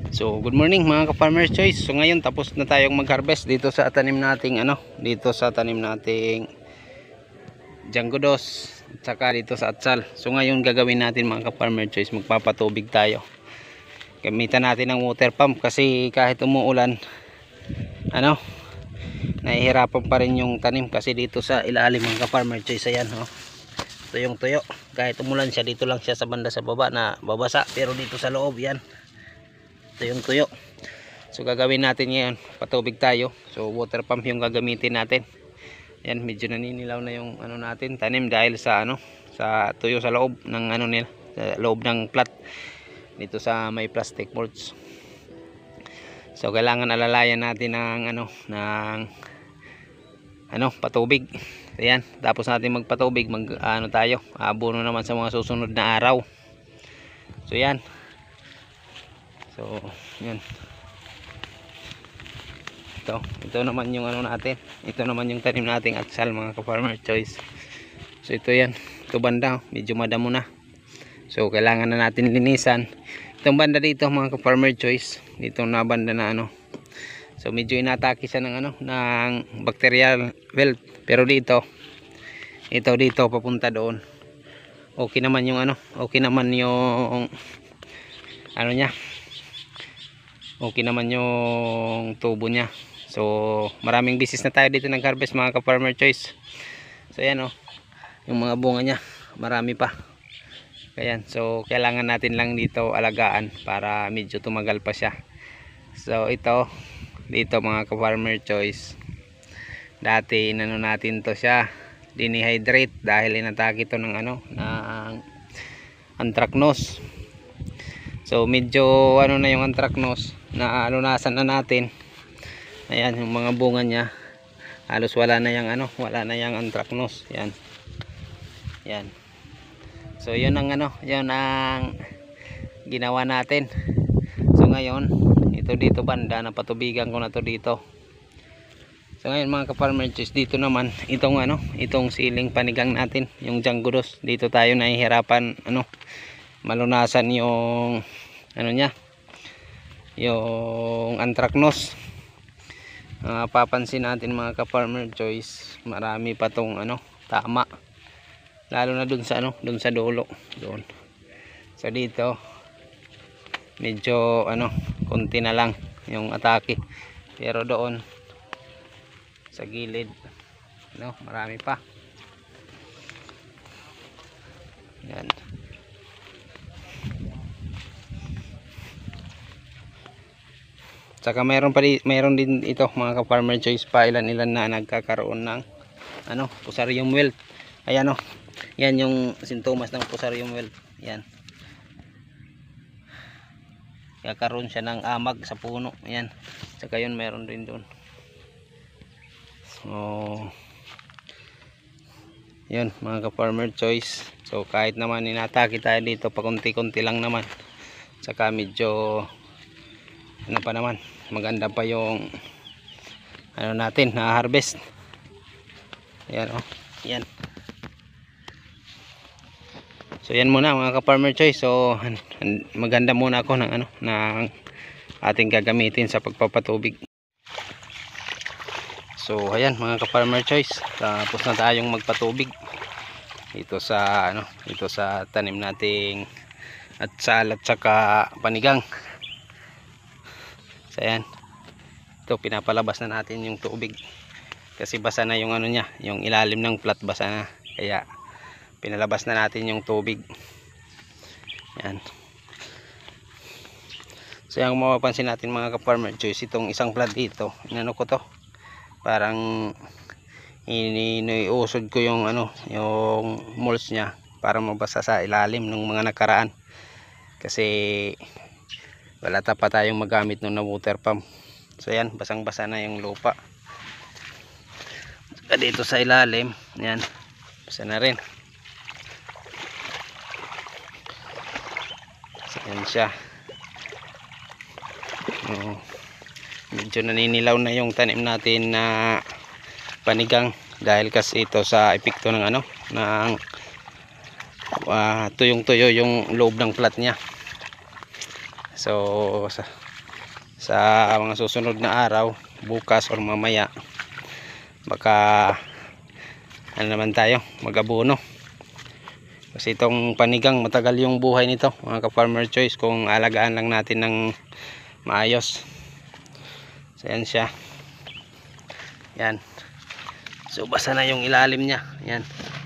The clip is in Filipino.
So, good morning mga ka-Farmer Choice. So, ngayon tapos na tayong mag-harvest dito sa tanim nating Django Dos at saka dito sa Atsal. So, ngayon gagawin natin mga ka-Farmer Choice, magpapatubig tayo. Gamitan natin ng water pump kasi kahit umuulan, nahihirapan pa rin yung tanim kasi dito sa ilalim mga ka-Farmer Choice, ayan, tuyong tuyo. Kahit umulan siya, dito lang siya sa banda sa baba na babasa, pero dito sa loob, yan, tuyong tuyo. So gagawin natin ngayon, patubig tayo. So water pump yung gagamitin natin. Yan, medyo naninilaw na yung natin tanim dahil sa sa tuyo sa loob ng nila, sa loob ng plat dito sa may plastic boards. So kailangan alalayan natin ng patubig. Ayan, tapos natin magpatubig, tayo abono naman sa mga susunod na araw. So yan. So yan. Ito naman yung natin. Ito naman yung tanim nating Atsal mga ka-Farmer Choice. So ito yan. Ito banda, medyo madamo na. So kailangan na natin linisan. Itong banda dito mga ka-Farmer Choice, dito na banda na so medyo inatake siya ng ng bacterial wilt. Pero dito papunta doon. Okay naman yung okay naman yung niya. Okay naman yung tubo niya. So maraming bisis na tayo dito nag-harvest mga ka-Farmer Choice. So yan yung mga bunga niya, marami pa. Ayan, so kailangan natin lang dito alagaan para medyo tumagal pa siya. So dito mga ka-Farmer Choice, dati natin to siya, dinihydrate dahil inatake ito ng ng anthracnose. So medyo na yung anthracnose, na alunasan na natin. Ayan yung mga bunga niya, halos wala na yung anthracnose. Yan. Yan. So yun ang yun ang ginawa natin. So ngayon ito dito banda, napatubigan ko na to dito. So ngayon mga ka-Farmer Choice, dito naman itong siling panigang natin, yung Django Dos. Dito tayo nahihirapan malunasan yung niya, yung anthracnose. Papansin natin mga ka-Farmer Choice, marami pa tong tama, lalo na dun sa dulo doon. So dito medyo konti na lang yung atake, pero doon sa gilid marami pa. Yan. Saka mayroon din ito mga ka-Farmer Choice pa ilan na nagkakaroon ng Fusarium wilt. Ayan yan yung sintomas ng Fusarium wilt. Yan, kakaroon siya ng amag sa puno. Ayan, saka yun mayroon din doon. So yun mga ka-Farmer Choice. So kahit naman inatake tayo dito, pakunti-kunti lang naman, saka medyo pa naman, maganda pa yung natin na harvest. Ayan yan. So yan muna mga ka-Farmer Choice. So maganda muna ako ng ng ating gagamitin sa pagpapatubig. So ayan mga ka-Farmer Choice, tapos na tayong magpatubig dito sa tanim nating Atsal at saka panigang. So ayan, ito pinapalabas na natin yung tubig kasi basa na yung niya, yung ilalim ng plat basa na, kaya pinalabas na natin yung tubig. Yan. So yung mapapansin natin mga ka-Farmer Choice, itong isang plat dito, ko to, parang iniusod ko yung yung mulch nya para mabasa sa ilalim ng mga nakaraan, kasi wala pa tayong magamit na water pump. So yan, basang basa na yung lupa. Saka dito sa ilalim, yan, basa na rin. So yan siya. Medyo naninilaw na yung tanim natin na panigang dahil kasi ito sa epekto ng ng tuyong tuyo yung loob ng plat niya. So sa mga susunod na araw, bukas or mamaya, baka ano naman tayo, mag-abono. Kasi itong panigang matagal yung buhay nito mga ka-Farmer Choice kung alagaan lang natin ng maayos. So yan siya. Yan. So basa na yung ilalim niya. Yan.